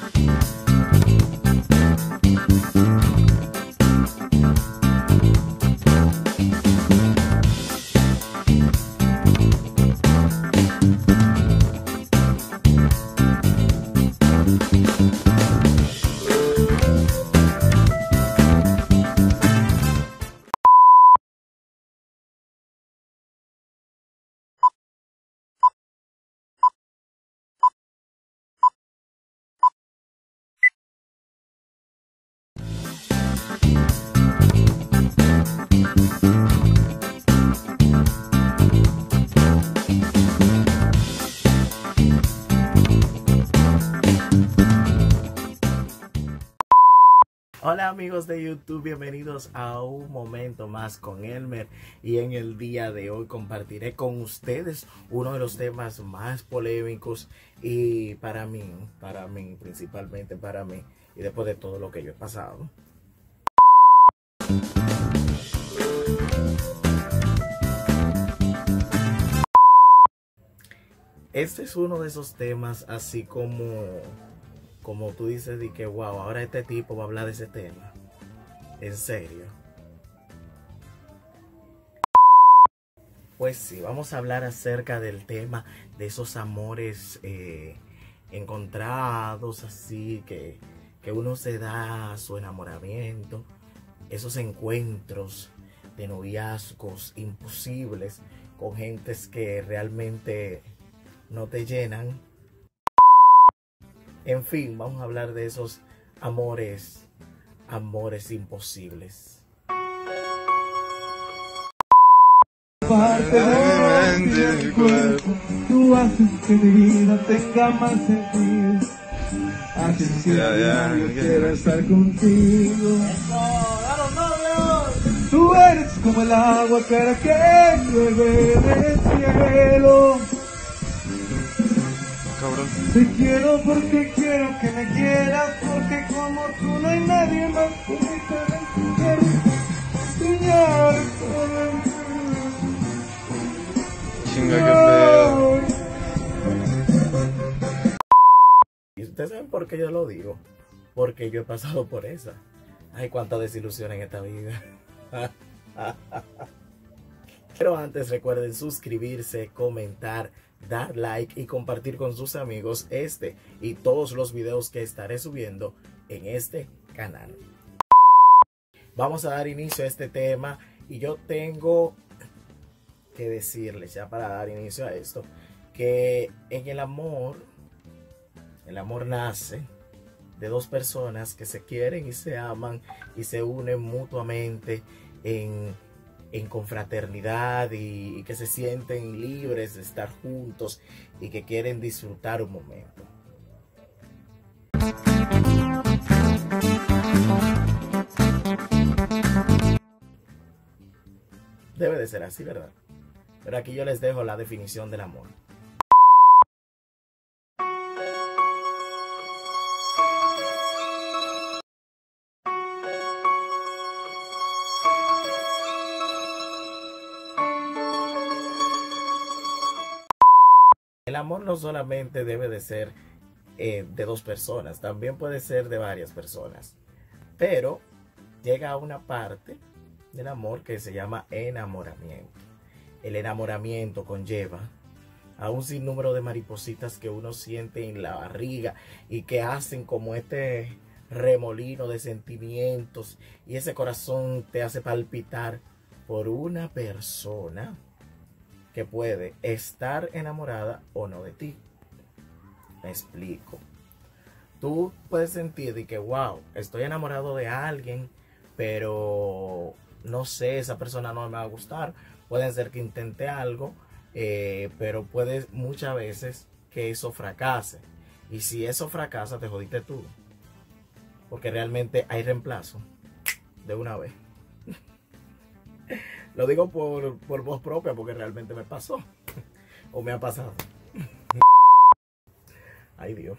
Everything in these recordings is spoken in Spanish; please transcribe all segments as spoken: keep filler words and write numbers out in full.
Hola amigos de YouTube, bienvenidos a un momento más con Elmer, y en el día de hoy compartiré con ustedes uno de los temas más polémicos y para mí, para mí, principalmente para mí, y después de todo lo que yo he pasado. Este es uno de esos temas así como... Como tú dices, de que wow, ahora este tipo va a hablar de ese tema. ¿En serio? Pues sí, vamos a hablar acerca del tema de esos amores eh, encontrados, así que, que uno se da su enamoramiento, esos encuentros de noviazgos imposibles con gentes que realmente no te llenan. En fin, vamos a hablar de esos amores, amores imposibles. Parte de mi mente y mi cuerpo, tú haces que mi vida tenga más sentido. Haces que yo quiera estar contigo. Tú eres como el agua clara que llueve del cielo. Cabrón. Te quiero porque quiero que me quieras, porque como tú no hay nadie más que me quiera soñar. Chinga, qué pedo. ¿Y ustedes saben por qué yo lo digo? Porque yo he pasado por esa. Ay, cuánta desilusión en esta vida. Pero antes recuerden suscribirse, comentar, dar like y compartir con sus amigos este y todos los videos que estaré subiendo en este canal. Vamos a dar inicio a este tema y yo tengo que decirles ya para dar inicio a esto que en el amor, el amor nace de dos personas que se quieren y se aman y se unen mutuamente en en confraternidad y, y que se sienten libres de estar juntos y que quieren disfrutar un momento. Debe de ser así, ¿verdad? Pero aquí yo les dejo la definición del amor. El amor no solamente debe de ser eh, de dos personas, también puede ser de varias personas. Pero llega a una parte del amor que se llama enamoramiento. El enamoramiento conlleva a un sinnúmero de maripositas que uno siente en la barriga y que hacen como este remolino de sentimientos, y ese corazón te hace palpitar por una persona que puede estar enamorada o no de ti. Me explico. Tú puedes sentir de que, wow, estoy enamorado de alguien, pero no sé, esa persona no me va a gustar. Puede ser que intente algo, eh, pero puede muchas veces que eso fracase. Y si eso fracasa, te jodiste tú. Porque realmente hay reemplazo de una vez. Lo digo por, por voz propia porque realmente me pasó. O me ha pasado. Ay, Dios.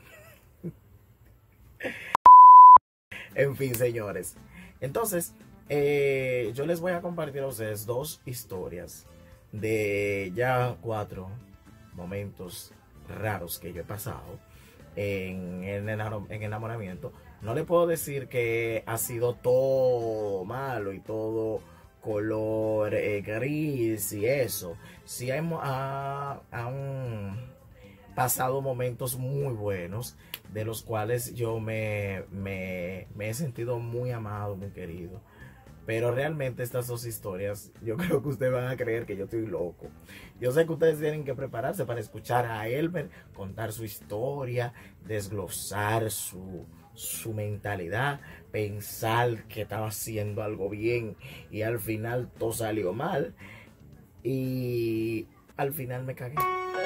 En fin, señores. Entonces, eh, yo les voy a compartir a ustedes dos historias de ya cuatro momentos raros que yo he pasado. en el en enamoramiento, no le puedo decir que ha sido todo malo y todo color eh, gris y eso. Sí hemos, ha, han pasado momentos muy buenos, de los cuales yo me, me, me he sentido muy amado, muy querido. Pero realmente estas dos historias, yo creo que ustedes van a creer que yo estoy loco. Yo sé que ustedes tienen que prepararse para escuchar a Elmer contar su historia, desglosar su, su mentalidad, pensar que estaba haciendo algo bien y al final todo salió mal. Y al final me cagué.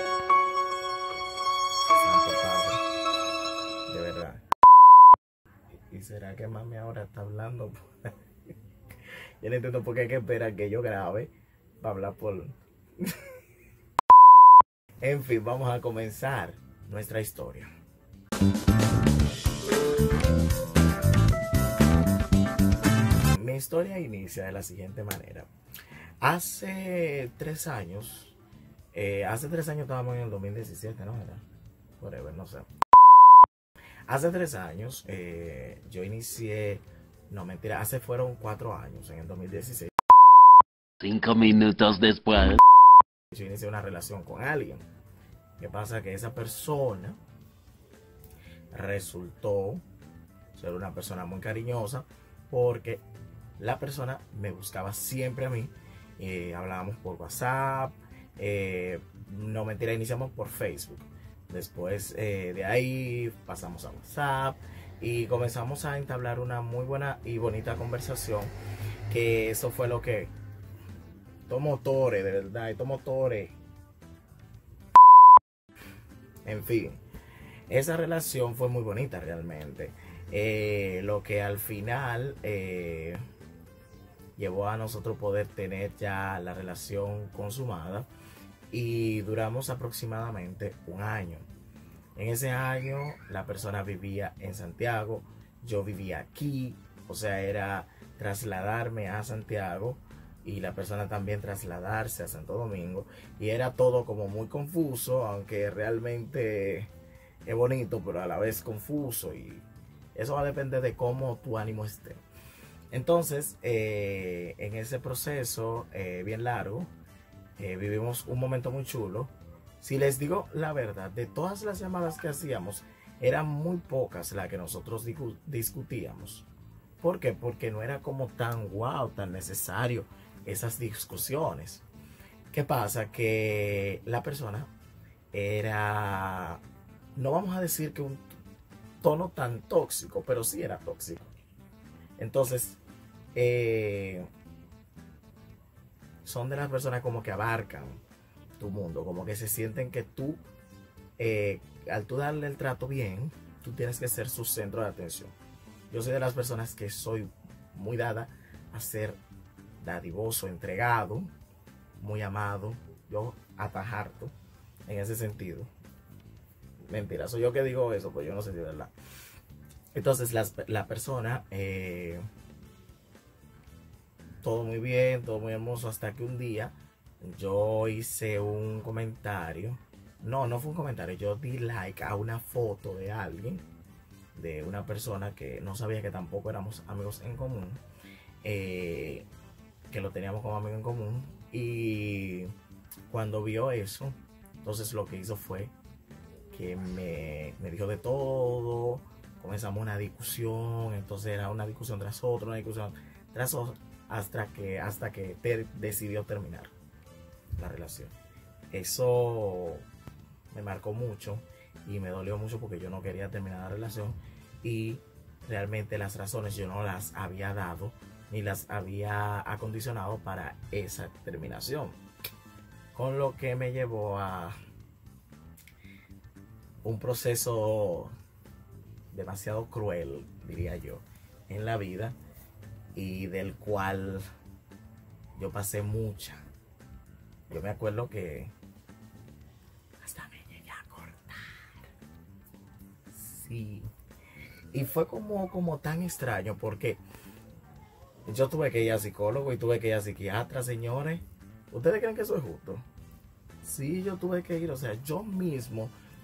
Santo Padre, de verdad. ¿Y será que mami ahora está hablando? Yo no entiendo por qué hay que esperar que yo grabe para hablar por... En fin, vamos a comenzar nuestra historia. Mi historia inicia de la siguiente manera. Hace tres años, eh, hace tres años estábamos en el dos mil diecisiete, ¿no? Era forever, no sé. Hace tres años eh, yo inicié... No, mentira, hace fueron cuatro años, en el dos mil dieciséis. Cinco minutos después. Yo inicié una relación con alguien. ¿Qué pasa? Que esa persona resultó ser una persona muy cariñosa, porque la persona me buscaba siempre a mí. Eh, hablábamos por WhatsApp. Eh, no, mentira, iniciamos por Facebook. Después eh, de ahí pasamos a WhatsApp. Y comenzamos a entablar una muy buena y bonita conversación, que eso fue lo que tomó motores, de verdad, tomó motores. En fin, esa relación fue muy bonita realmente. Eh, lo que al final eh, llevó a nosotros poder tener ya la relación consumada, y duramos aproximadamente un año. En ese año la persona vivía en Santiago, yo vivía aquí, o sea, era trasladarme a Santiago y la persona también trasladarse a Santo Domingo, y era todo como muy confuso, aunque realmente es bonito, pero a la vez confuso, y eso va a depender de cómo tu ánimo esté. Entonces, eh, en ese proceso eh, bien largo, eh, vivimos un momento muy chulo. Si les digo la verdad, de todas las llamadas que hacíamos, eran muy pocas las que nosotros discutíamos. ¿Por qué? Porque no era como tan wow, tan necesario esas discusiones. ¿Qué pasa? Que la persona era, no vamos a decir que un tono tan tóxico, pero sí era tóxico. Entonces, eh, son de las personas como que abarcan tu mundo, como que se sienten que tú, eh, al tú darle el trato bien, tú tienes que ser su centro de atención. Yo soy de las personas que soy muy dada a ser dadivoso, entregado, muy amado, yo atajarto en ese sentido. Mentira, soy yo que digo eso, pues yo no sé si es verdad. Entonces la, la persona, eh, todo muy bien, todo muy hermoso, hasta que un día yo hice un comentario. No, no fue un comentario. Yo di like a una foto de alguien, de una persona que no sabía que tampoco éramos amigos en común, eh, que lo teníamos como amigo en común. Y cuando vio eso, entonces lo que hizo fue que me, me dijo de todo. Comenzamos una discusión. Entonces era una discusión tras otra, una discusión tras otra, hasta que, hasta que ter, decidió terminar la relación. Eso me marcó mucho y me dolió mucho, porque yo no quería terminar la relación, y realmente las razones yo no las había dado ni las había acondicionado para esa terminación, con lo que me llevó a un proceso demasiado cruel, diría yo, en la vida, y del cual yo pasé mucha. Yo me acuerdo que hasta me llegué a cortar. Sí. Y fue como, como tan extraño, porque yo tuve que ir a psicólogo y tuve que ir a psiquiatra, señores. ¿Ustedes creen que eso es justo? Sí, yo tuve que ir. O sea, yo mismo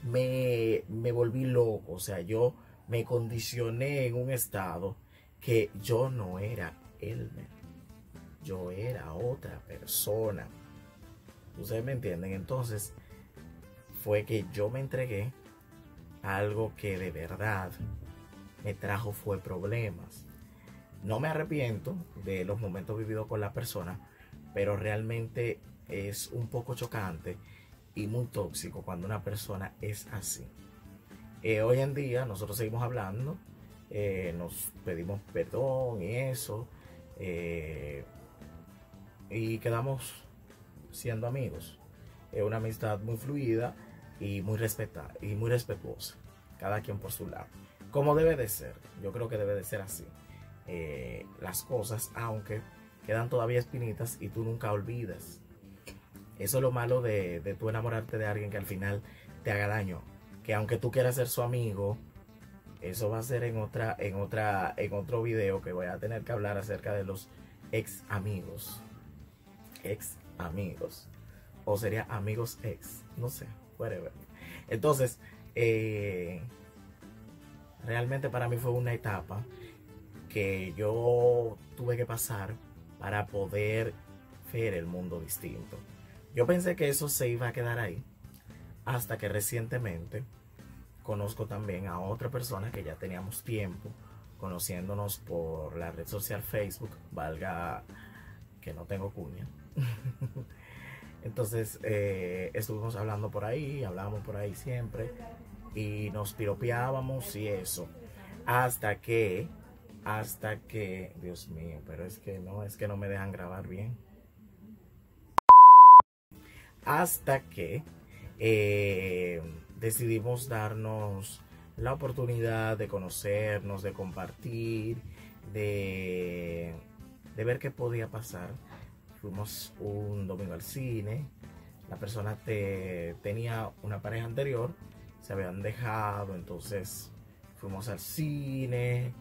me, me volví loco. O sea, yo me condicioné en un estado que yo no era Elmer. Yo era otra persona. Ustedes me entienden. Entonces fue que yo me entregué a algo que de verdad me trajo fue problemas. No me arrepiento de los momentos vividos con la persona, pero realmente es un poco chocante y muy tóxico cuando una persona es así. Eh, hoy en día nosotros seguimos hablando, eh, nos pedimos perdón y eso, eh, y quedamos siendo amigos. Es una amistad muy fluida y muy respetada y muy respetuosa, cada quien por su lado, como debe de ser. Yo creo que debe de ser así. Eh, las cosas, aunque quedan todavía espinitas y tú nunca olvidas. Eso es lo malo de, de tú enamorarte de alguien que al final te haga daño, que aunque tú quieras ser su amigo, eso va a ser en otra en otra en otro video, que voy a tener que hablar acerca de los ex amigos. Ex amigos, o sería amigos ex, no sé, whatever. Entonces, eh, realmente para mí fue una etapa que yo tuve que pasar para poder ver el mundo distinto. Yo pensé que eso se iba a quedar ahí, hasta que recientemente conozco también a otra persona que ya teníamos tiempo conociéndonos por la red social Facebook, valga que no tengo cuña. Entonces eh, estuvimos hablando por ahí, hablábamos por ahí siempre y nos piropeábamos y eso, hasta que hasta que Dios mío, pero es que no, es que no me dejan grabar bien. Hasta que eh, decidimos darnos la oportunidad de conocernos, de compartir, de, de ver qué podía pasar. Fuimos un domingo al cine. La persona te, tenía una pareja anterior, se habían dejado, entonces fuimos al cine.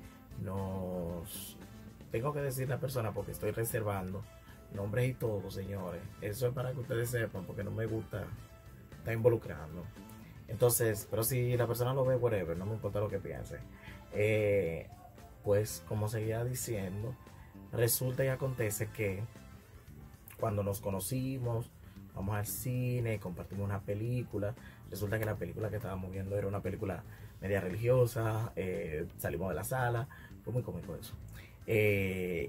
Nos tengo que decir la persona porque estoy reservando nombres y todo, señores. Eso es para que ustedes sepan, porque no me gusta estar involucrando. Entonces, pero si la persona lo ve, whatever, no me importa lo que piense. Eh, pues, como seguía diciendo, resulta y acontece que cuando nos conocimos, vamos al cine, compartimos una película. Resulta que la película que estábamos viendo era una película media religiosa. Eh, salimos de la sala, fue muy cómico eso. Eh,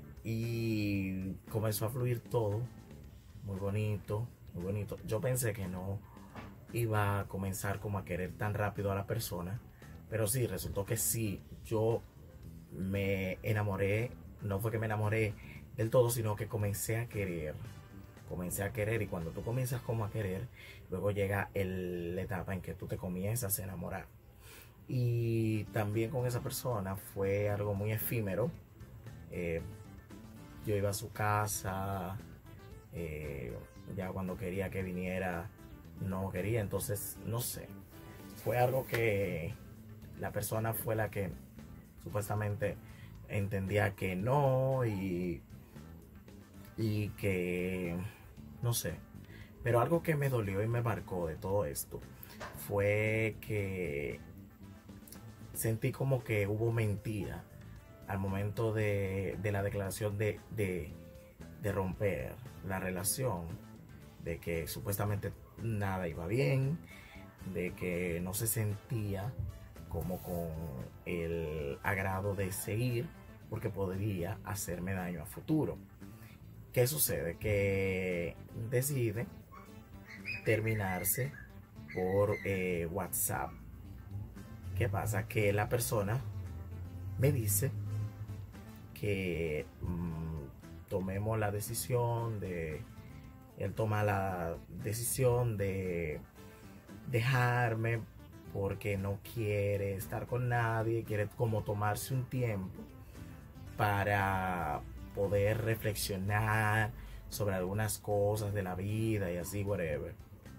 y comenzó a fluir todo, muy bonito, muy bonito. Yo pensé que no iba a comenzar como a querer tan rápido a la persona, pero sí, resultó que sí. Yo me enamoré, no fue que me enamoré del todo, sino que comencé a querer. Comencé a querer y cuando tú comienzas como a querer, luego llega el, la etapa en que tú te comienzas a enamorar. Y también con esa persona fue algo muy efímero. Eh, yo iba a su casa, eh, ya cuando quería que viniera no quería, entonces no sé, fue algo que la persona fue la que supuestamente entendía que no y, y que no sé, pero algo que me dolió y me marcó de todo esto fue que sentí como que hubo mentira al momento de, de la declaración de, de, de romper la relación, de que supuestamente nada iba bien, de que no se sentía como con el agrado de seguir porque podría hacerme daño a futuro. ¿Qué sucede? Que decide terminarse por eh, WhatsApp. ¿Qué pasa? Que la persona me dice que mmm, tomemos la decisión de, él toma la decisión de dejarme porque no quiere estar con nadie, quiere como tomarse un tiempo para poder reflexionar sobre algunas cosas de la vida y así, whatever.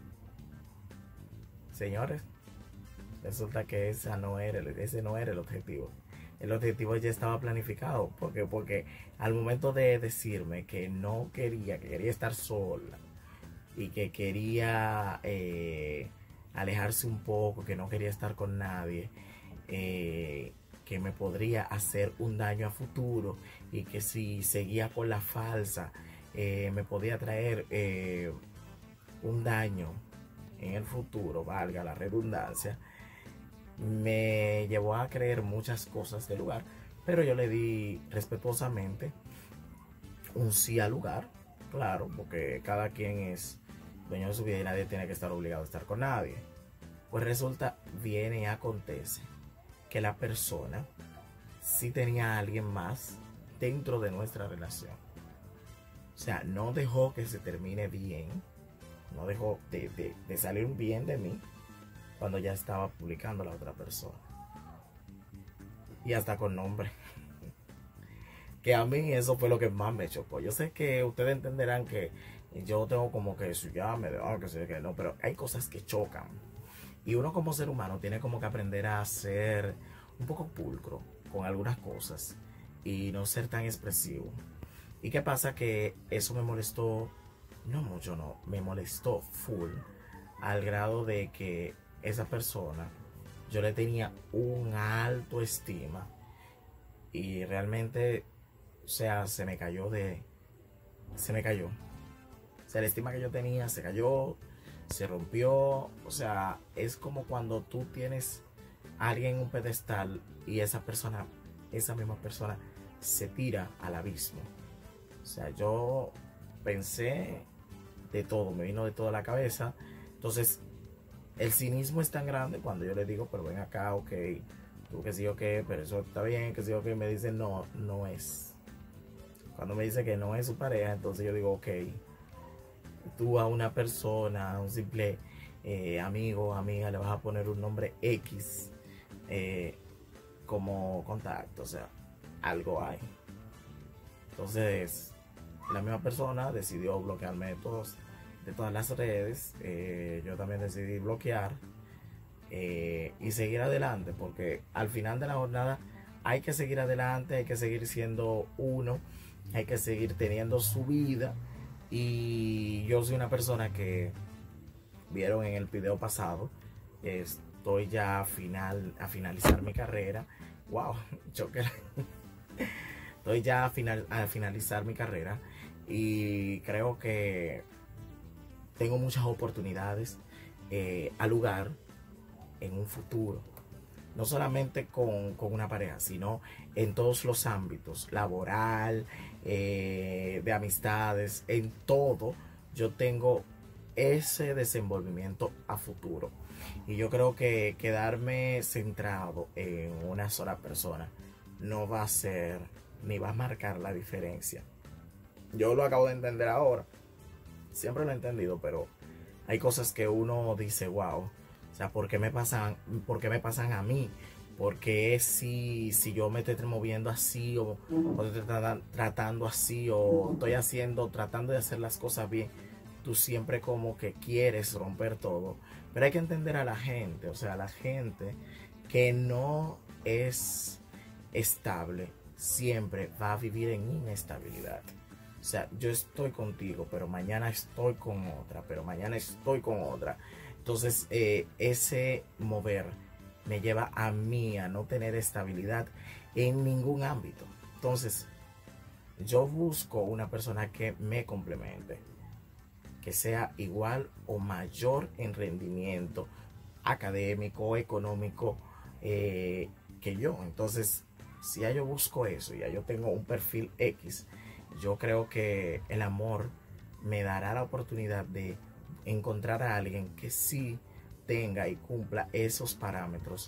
Señores, resulta que esa no era, ese no era el objetivo. El objetivo ya estaba planificado. ¿Por qué? Porque al momento de decirme que no quería, que quería estar sola y que quería eh, alejarse un poco, que no quería estar con nadie, eh, que me podría hacer un daño a futuro y que si seguía con la falsa eh, me podía traer eh, un daño en el futuro, valga la redundancia, me llevó a creer muchas cosas del lugar, pero yo le di respetuosamente un sí al lugar, claro, porque cada quien es dueño de su vida y nadie tiene que estar obligado a estar con nadie. Pues resulta, viene y acontece que la persona sí tenía a alguien más dentro de nuestra relación. O sea, no dejó que se termine bien, no dejó de, de, de salir bien de mí cuando ya estaba publicando la otra persona. Y hasta con nombre. Que a mí eso fue lo que más me chocó. Yo sé que ustedes entenderán que yo tengo como que eso ya me da que sé que no, pero hay cosas que chocan. Y uno como ser humano tiene como que aprender a ser un poco pulcro con algunas cosas y no ser tan expresivo. ¿Y qué pasa? Que eso me molestó, no mucho, no, me molestó full, al grado de que esa persona, yo le tenía un alto estima y realmente, o sea, se me cayó de, se me cayó. O sea, la estima que yo tenía se cayó, se rompió. O sea, es como cuando tú tienes a alguien en un pedestal y esa persona, esa misma persona se tira al abismo. O sea, yo pensé de todo, me vino de toda la cabeza. Entonces, el cinismo es tan grande cuando yo le digo, pero ven acá, ok, tú que sí, ok, pero eso está bien, que sí, ok, me dice, no, no es. Cuando me dice que no es su pareja, entonces yo digo, ok, tú a una persona, a un simple eh, amigo, amiga, le vas a poner un nombre X eh, como contacto, o sea, algo hay. Entonces, la misma persona decidió bloquearme de, todos, de todas las redes. Eh, yo también decidí bloquear eh, y seguir adelante, porque al final de la jornada hay que seguir adelante, hay que seguir siendo uno, hay que seguir teniendo su vida. Y yo soy una persona que vieron en el video pasado, estoy ya a, final, a finalizar mi carrera. Wow, choque. Estoy ya a, final, a finalizar mi carrera y creo que tengo muchas oportunidades eh, al lugar en un futuro. No solamente con, con una pareja, sino en todos los ámbitos, laboral, eh, de amistades, en todo. Yo tengo ese desenvolvimiento a futuro. Y yo creo que quedarme centrado en una sola persona no va a ser ni va a marcar la diferencia. Yo lo acabo de entender ahora. Siempre lo he entendido, pero hay cosas que uno dice, wow. O sea, ¿por qué me pasan, por qué me pasan a mí? Porque si, si yo me estoy moviendo así o, o estoy tratando, tratando así o estoy haciendo, tratando de hacer las cosas bien, tú siempre como que quieres romper todo. Pero hay que entender a la gente, o sea, la gente que no es estable siempre va a vivir en inestabilidad. O sea, yo estoy contigo, pero mañana estoy con otra, pero mañana estoy con otra. Entonces, eh, ese mover me lleva a mí a no tener estabilidad en ningún ámbito. Entonces, yo busco una persona que me complemente, que sea igual o mayor en rendimiento académico, económico eh, que yo. Entonces, si ya yo busco eso, ya yo tengo un perfil X, yo creo que el amor me dará la oportunidad de encontrar a alguien que sí tenga y cumpla esos parámetros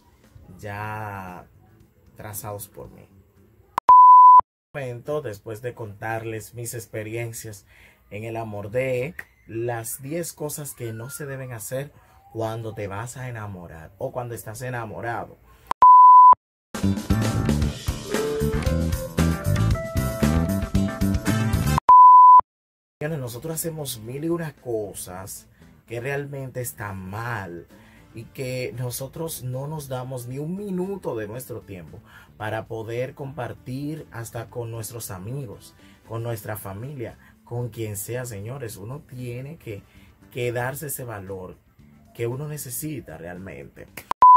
ya trazados por mí. Después de contarles mis experiencias en el amor, de las diez cosas que no se deben hacer cuando te vas a enamorar o cuando estás enamorado. Nosotros hacemos mil y una cosas que realmente están mal y que nosotros no nos damos ni un minuto de nuestro tiempo para poder compartir hasta con nuestros amigos, con nuestra familia, con quien sea, señores. Uno tiene que, que darse ese valor que uno necesita realmente.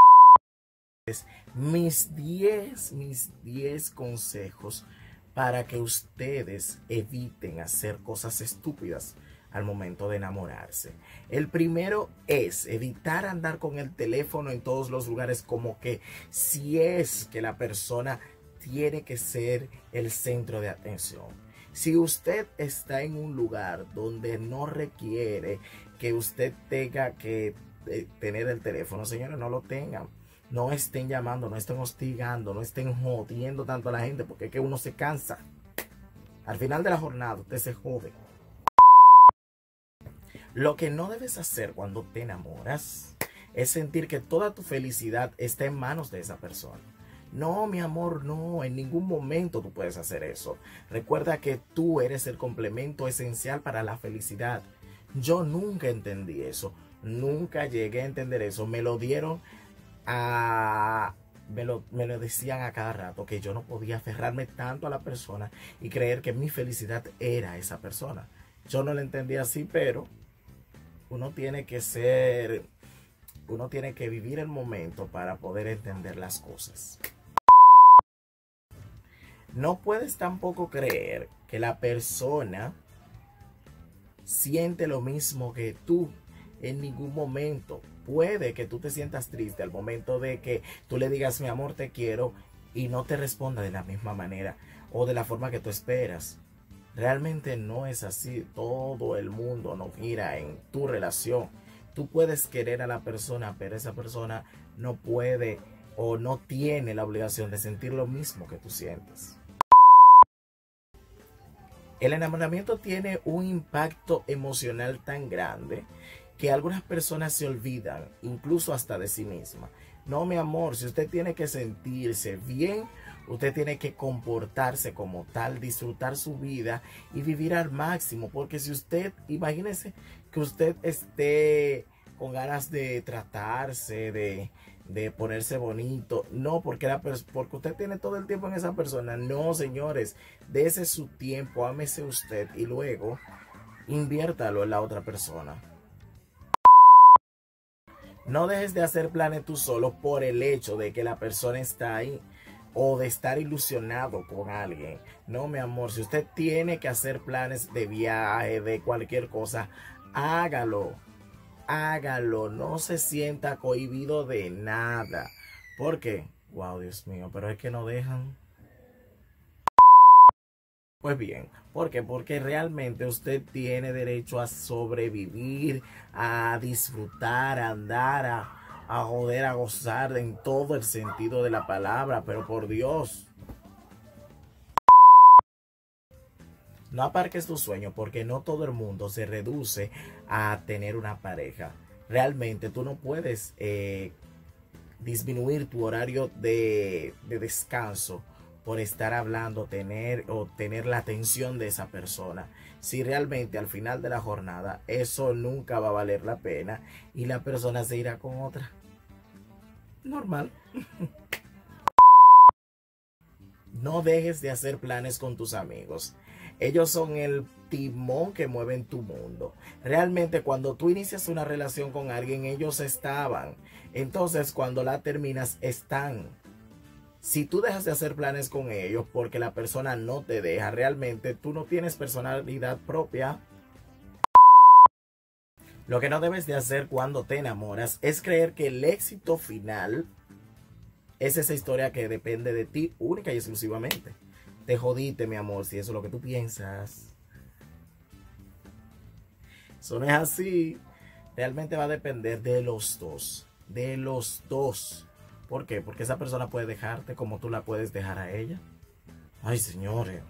Mis diez, mis diez consejos para que ustedes eviten hacer cosas estúpidas al momento de enamorarse. El primero es evitar andar con el teléfono en todos los lugares, como que si es que la persona tiene que ser el centro de atención. Si usted está en un lugar donde no requiere que usted tenga que eh, tener el teléfono, señores, no lo tengan. No estén llamando, no estén hostigando, no estén jodiendo tanto a la gente, porque es que uno se cansa. Al final de la jornada usted se jode. Lo que no debes hacer cuando te enamoras es sentir que toda tu felicidad está en manos de esa persona. No, mi amor, no, en ningún momento tú puedes hacer eso. Recuerda que tú eres el complemento esencial para la felicidad. Yo nunca entendí eso, nunca llegué a entender eso. Me lo dieron a... Me lo, me lo decían a cada rato, que yo no podía aferrarme tanto a la persona y creer que mi felicidad era esa persona. Yo no lo entendía así, pero uno tiene que ser, uno tiene que vivir el momento para poder entender las cosas. No puedes tampoco creer que la persona siente lo mismo que tú en ningún momento. Puede que tú te sientas triste al momento de que tú le digas, mi amor, te quiero, y no te responda de la misma manera o de la forma que tú esperas. Realmente no es así. Todo el mundo no gira en tu relación. Tú puedes querer a la persona, pero esa persona no puede o no tiene la obligación de sentir lo mismo que tú sientes. El enamoramiento tiene un impacto emocional tan grande que algunas personas se olvidan, incluso hasta de sí misma. No, mi amor, si usted tiene que sentirse bien, usted tiene que comportarse como tal, disfrutar su vida y vivir al máximo. Porque si usted, imagínese que usted esté con ganas de tratarse, de, de ponerse bonito. No, porque, la, porque usted tiene todo el tiempo en esa persona. No, señores, dése su tiempo, ámese usted y luego inviértalo en la otra persona. No dejes de hacer planes tú solo por el hecho de que la persona está ahí o de estar ilusionado con alguien. No, mi amor, si usted tiene que hacer planes de viaje, de cualquier cosa, hágalo. Hágalo. No se sienta cohibido de nada. ¿Por qué? Wow, Dios mío, pero es que no dejan. Pues bien, ¿por qué? Porque realmente usted tiene derecho a sobrevivir, a disfrutar, a andar, a, a joder, a gozar en todo el sentido de la palabra, pero por Dios. No aparques tu sueño, porque no todo el mundo se reduce a tener una pareja. Realmente tú no puedes eh, disminuir tu horario de, de descanso por estar hablando, tener o tener la atención de esa persona. Si realmente al final de la jornada eso nunca va a valer la pena y la persona se irá con otra. Normal. No dejes de hacer planes con tus amigos. Ellos son el timón que mueve tu mundo. Realmente cuando tú inicias una relación con alguien, ellos estaban. Entonces cuando la terminas, están. Si tú dejas de hacer planes con ellos porque la persona no te deja, realmente tú no tienes personalidad propia. Lo que no debes de hacer cuando te enamoras es creer que el éxito final es esa historia que depende de ti única y exclusivamente. Te jodiste, mi amor, si eso es lo que tú piensas. Eso no es así. Realmente va a depender de los dos. De los dos. ¿Por qué? Porque esa persona puede dejarte como tú la puedes dejar a ella. Ay, señores.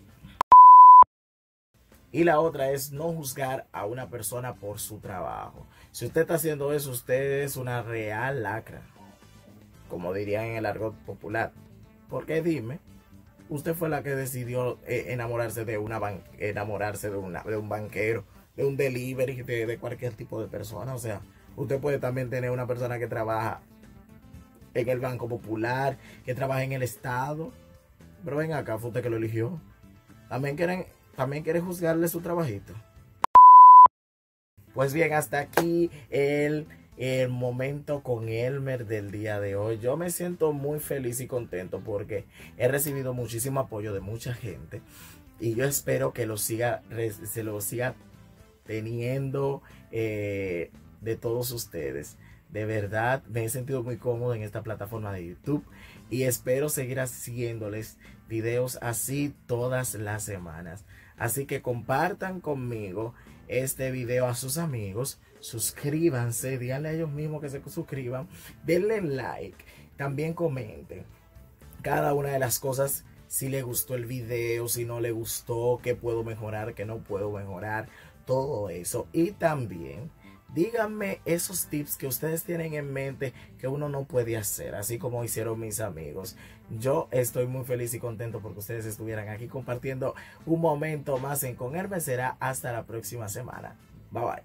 Y la otra es no juzgar a una persona por su trabajo. Si usted está haciendo eso, usted es una real lacra, como dirían en el argot popular. Porque dime, usted fue la que decidió eh, enamorarse de una ban enamorarse de, una, de un banquero, de un delivery, de, de cualquier tipo de persona. O sea, usted puede también tener una persona que trabaja en el Banco Popular, que trabaja en el Estado. Pero ven acá, fue usted que lo eligió. También quieren, también quiere juzgarle su trabajito. Pues bien, hasta aquí el el momento con Elmer del día de hoy. Yo me siento muy feliz y contento porque he recibido muchísimo apoyo de mucha gente y yo espero que lo siga, se lo siga teniendo eh, de todos ustedes. De verdad me he sentido muy cómodo en esta plataforma de YouTube y espero seguir haciéndoles videos así todas las semanas. Así que compartan conmigo este video a sus amigos, suscríbanse, díganle a ellos mismos que se suscriban, denle like, también comenten cada una de las cosas, si les gustó el video, si no les gustó, qué puedo mejorar, qué no puedo mejorar, todo eso. Y también díganme esos tips que ustedes tienen en mente que uno no puede hacer, así como hicieron mis amigos. Yo estoy muy feliz y contento porque ustedes estuvieran aquí compartiendo un momento más en Con Hermes. Será hasta la próxima semana. Bye bye.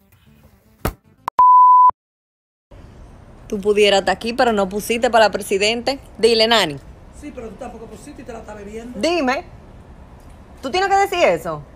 Tú pudieras estar aquí, pero no pusiste para presidente. Dile, Nani. Sí, pero tú tampoco pusiste y te la estás bebiendo. Dime. ¿Tú tienes que decir eso?